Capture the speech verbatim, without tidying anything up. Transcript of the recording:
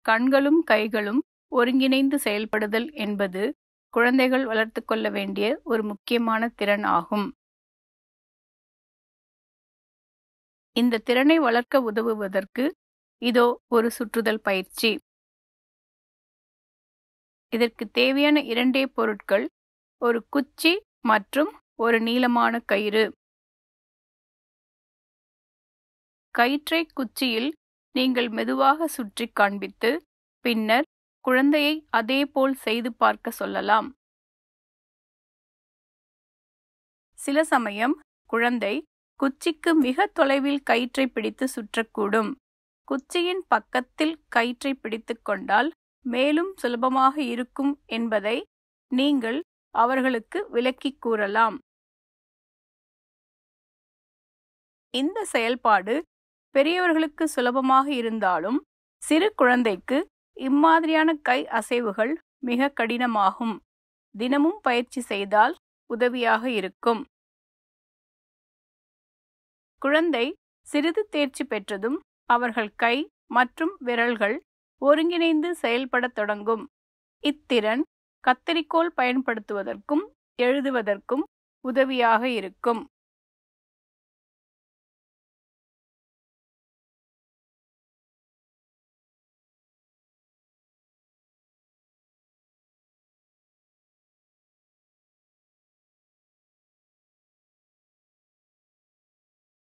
கண்களும் கைகளும் ஒருங்கிணைந்து செயல்படுதல் என்பது குழந்தைகள் வளர்த்து கொள்ள வேண்டிய ஒரு முக்கியமான திறன் ஆகும். இந்த திறனை வளர்க்க உதவுவதற்கு இதோ ஒரு சுற்றுதல் பயிற்சி. இதற்கு தேவையான இரண்டே பொருட்கள், ஒரு குச்சி மற்றும் ஒரு நீளமான கயிறு. கயிற்றை குச்சியில் நீங்கள் மெதுவாக சுற்றி காண்பித்து பின்னர் குழந்தையை அதேபோல் செய்து பார்க்க சொல்லலாம். சில சமயம் குழந்தை குச்சிக்கு மிக தொலைவில் கயிற்றை பிடித்து சுற்றக்கூடும். குச்சியின் பக்கத்தில் கயிற்றை பிடித்து கொண்டால் மேலும் சுலபமாக இருக்கும் என்பதை நீங்கள் அவர்களுக்கு விளக்கிக் கூறலாம். இந்த செயல்பாடு பெரியவர்களுக்கு சுலபமாக இருந்தாலும் சிறு குழந்தைக்கு இம்மாதிரியான கை அசைவுகள் மிக கடினமாகும். தினமும் பயிற்சி செய்தால் உதவியாக இருக்கும். குழந்தை சிறிது தேர்ச்சி பெற்றதும் அவர்கள் கை மற்றும் விரல்கள் ஒருங்கிணைந்து செயல்படத் தொடங்கும். இத்திறன் கத்தரிக்கோல் பயன்படுத்துவதற்கும் எழுதுவதற்கும் உதவியாக இருக்கும்.